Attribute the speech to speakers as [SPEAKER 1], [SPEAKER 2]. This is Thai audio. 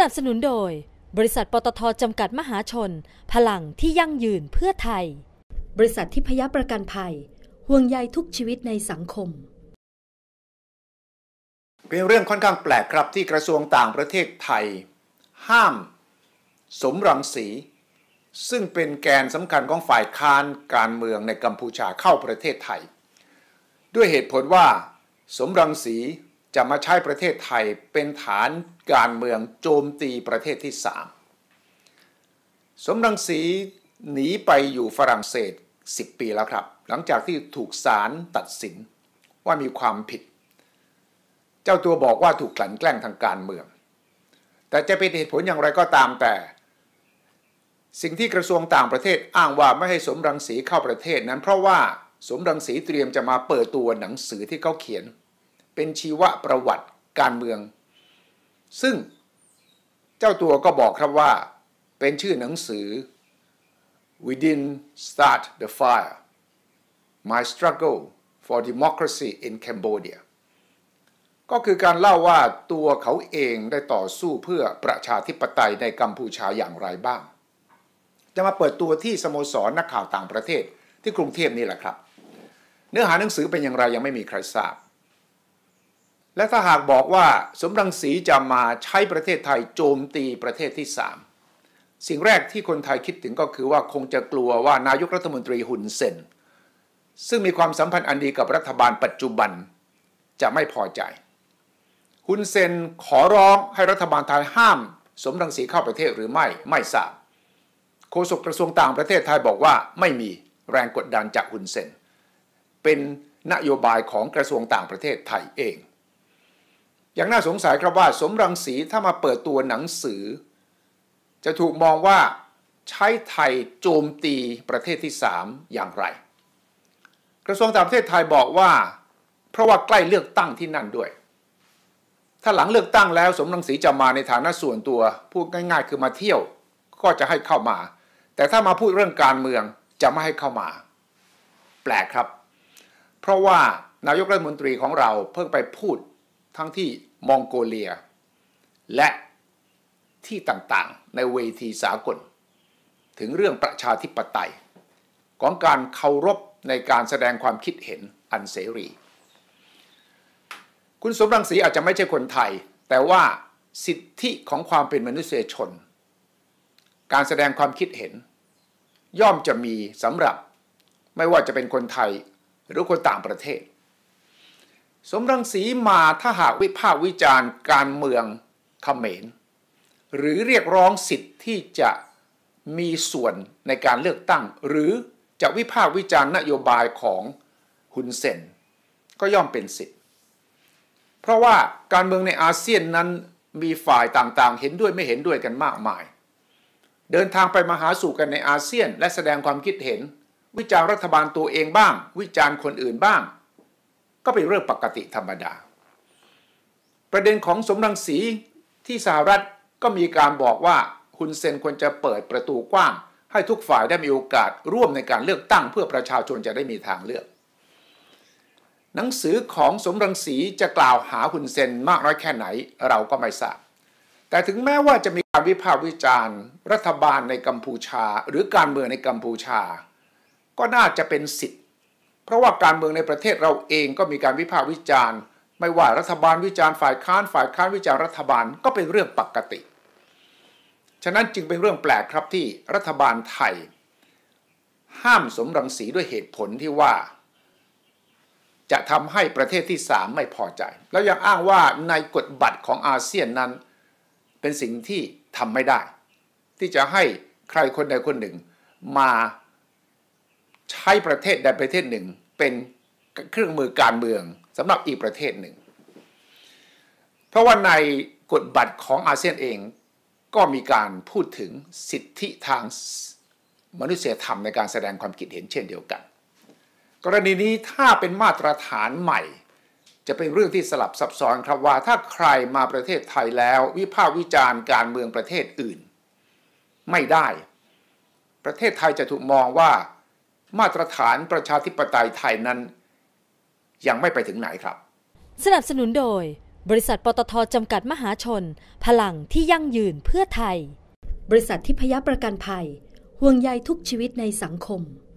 [SPEAKER 1] นับสนุนโดยบริษัทปตท.จำกัดมหาชนพลังที่ยั่งยืนเพื่อไทยบริษัททิพยประกันภัยห่วงใยทุกชีวิตในสังคม
[SPEAKER 2] เป็นเรื่องค่อนข้างแปลกครับที่กระทรวงต่างประเทศไทยห้ามสมรังสีซึ่งเป็นแกนสำคัญของฝ่ายค้านการเมืองในกัมพูชาเข้าประเทศไทยด้วยเหตุผลว่าสมรังสีจะมาใช้ประเทศไทยเป็นฐานการเมืองโจมตีประเทศที่3สมรังสีหนีไปอยู่ฝรั่งเศส10 ปีแล้วครับหลังจากที่ถูกศาลตัดสินว่ามีความผิดเจ้าตัวบอกว่าถูกกลั่นแกล้งทางการเมืองแต่จะเป็นเหตุผลอย่างไรก็ตามแต่สิ่งที่กระทรวงต่างประเทศอ้างว่าไม่ให้สมรังสีเข้าประเทศนั้นเพราะว่าสมรังสีเตรียมจะมาเปิดตัวหนังสือที่เขาเขียนเป็นชีวประวัติการเมืองซึ่งเจ้าตัวก็บอกครับว่าเป็นชื่อหนังสือ We didn't start the fire My struggle for democracy in Cambodia ก็คือการเล่าว่าตัวเขาเองได้ต่อสู้เพื่อประชาธิปไตยในกัมพูชาอย่างไรบ้างจะมาเปิดตัวที่สโมสรนักข่าวต่างประเทศที่กรุงเทพนี่แหละครับเนื้อหาหนังสือเป็นอย่างไรยังไม่มีใครทราบและถ้าหากบอกว่าสมรังสีจะมาใช้ประเทศไทยโจมตีประเทศที่3สิ่งแรกที่คนไทยคิดถึงก็คือว่าคงจะกลัวว่านายกรัฐมนตรีฮุนเซนซึ่งมีความสัมพันธ์อันดีกับรัฐบาลปัจจุบันจะไม่พอใจฮุนเซนขอร้องให้รัฐบาลไทยห้ามสมรังสีเข้าประเทศหรือไม่ทราบโฆษกกระทรวงต่างประเทศไทยบอกว่าไม่มีแรงกดดันจากฮุนเซนเป็นนโยบายของกระทรวงต่างประเทศไทยเองอย่างน่าสงสัยครับว่าสมรังสีถ้ามาเปิดตัวหนังสือจะถูกมองว่าใช้ไทยโจมตีประเทศที่3อย่างไรกระทรวงต่างประเทศไทยบอกว่าเพราะว่าใกล้เลือกตั้งที่นั่นด้วยถ้าหลังเลือกตั้งแล้วสมรังสีจะมาในฐานะส่วนตัวพูดง่ายๆคือมาเที่ยวก็จะให้เข้ามาแต่ถ้ามาพูดเรื่องการเมืองจะไม่ให้เข้ามาแปลกครับเพราะว่านายกรัฐมนตรีของเราเพิ่งไปพูดทั้งที่มองโกเลียและที่ต่างๆในเวทีสากลถึงเรื่องประชาธิปไตยของการเคารพในการแสดงความคิดเห็นอันเสรีคุณสมรังสีอาจจะไม่ใช่คนไทยแต่ว่าสิทธิของความเป็นมนุษยชนการแสดงความคิดเห็นย่อมจะมีสำหรับไม่ว่าจะเป็นคนไทยหรือคนต่างประเทศสมรังสีมาถ้าหากวิพากษ์วิจารณ์การเมืองเขมรหรือเรียกร้องสิทธิ์ที่จะมีส่วนในการเลือกตั้งหรือจะวิพากษ์วิจารณ์นโยบายของฮุนเซนก็ย่อมเป็นสิทธิ์เพราะว่าการเมืองในอาเซียนนั้นมีฝ่ายต่างๆเห็นด้วยไม่เห็นด้วยกันมากมายเดินทางไปมาหาสู่กันในอาเซียนและแสดงความคิดเห็นวิจารณ์รัฐบาลตัวเองบ้างวิจารณ์คนอื่นบ้างก็เป็นเรื่องปกติธรรมดาประเด็นของสมรังสีที่สหรัฐก็มีการบอกว่าฮุนเซนควรจะเปิดประตูกว้างให้ทุกฝ่ายได้มีโอกาสร่วมในการเลือกตั้งเพื่อประชาชนจะได้มีทางเลือกหนังสือของสมรังสีจะกล่าวหาฮุนเซนมากน้อยแค่ไหนเราก็ไม่ทราบแต่ถึงแม้ว่าจะมีการวิพากษ์วิจารณ์รัฐบาลในกัมพูชาหรือการเมืองในกัมพูชาก็น่าจะเป็นสิทธิ์เพราะว่าการเมืองในประเทศเราเองก็มีการวิพากษ์วิจารณ์ไม่ว่ารัฐบาลวิจารณ์ฝ่ายค้านวิจารณ์รัฐบาลก็เป็นเรื่องปกติฉะนั้นจึงเป็นเรื่องแปลกครับที่รัฐบาลไทยห้ามสมรังสีด้วยเหตุผลที่ว่าจะทำให้ประเทศที่3ไม่พอใจแล้วยังอ้างว่าในกฎบัตรของอาเซียนนั้นเป็นสิ่งที่ทำไม่ได้ที่จะให้ใครคนใดคนหนึ่งมาใช้ประเทศใดประเทศหนึ่งเป็นเครื่องมือการเมืองสำหรับอีกประเทศหนึ่งเพราะว่าในกฎบัตรของอาเซียนเองก็มีการพูดถึงสิทธิทางมนุษยธรรมในการแสดงความคิดเห็นเช่นเดียวกันกรณีนี้ถ้าเป็นมาตรฐานใหม่จะเป็นเรื่องที่สลับซับซ้อนครับว่าถ้าใครมาประเทศไทยแล้ววิพากษ์วิจารณ์การเมืองประเทศอื่นไม่ได้ประเทศไทยจะถูกมองว่ามาตรฐานประชาธิปไตยไทยนั้นยังไม่ไปถึงไหนครับ
[SPEAKER 1] สนับสนุนโดยบริษัทปตท.จำกัดมหาชนพลังที่ยั่งยืนเพื่อไทยบริษัททิพยประกันภัยห่วงใยทุกชีวิตในสังคม